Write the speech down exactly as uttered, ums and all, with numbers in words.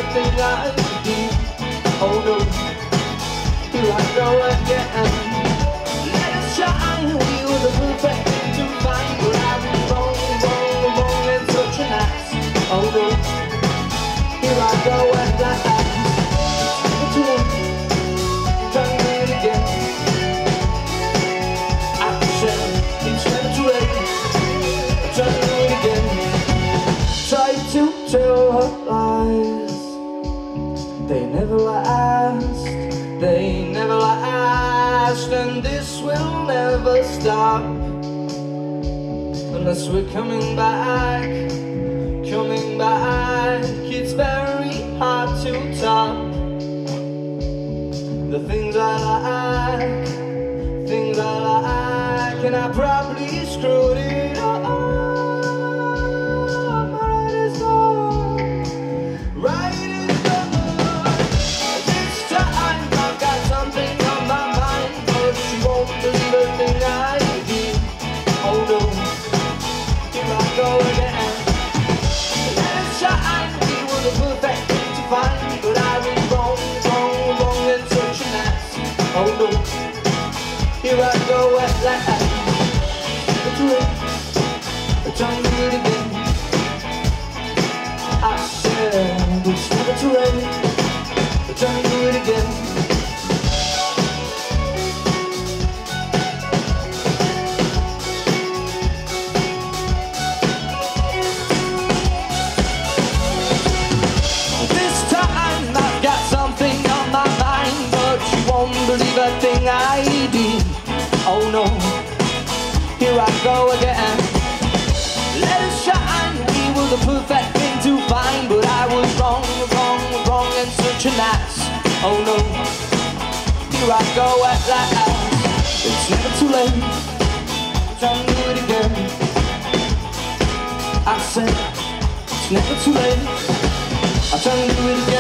everything I did. Oh no, here I go again. Let us shine, we were the perfect thing to find. But I was wrong, wrong, wrong and such an ass. Oh no, here I go again. It's never too late, try to do it again. I said, it's never too late, try to do it again. Try to tell her lies, they never last, they never last, and this will never stop unless we're coming back, coming back. It's very hard to top the things I like, things I like, and I probably screwed it up. But I was wrong, wrong, wrong and such an ass. Oh no, here I go at last. It's too late, I'm trying to do it again. I said it's never too late, I'm trying to do it again. Believe a thing I did. Oh no, here I go again. Let us shine, we were the perfect thing to find. But I was wrong, wrong, wrong and such an ass. Oh no, here I go at last. It's never too late, try to do it again. I said, it's never too late, I'm trying to do it again.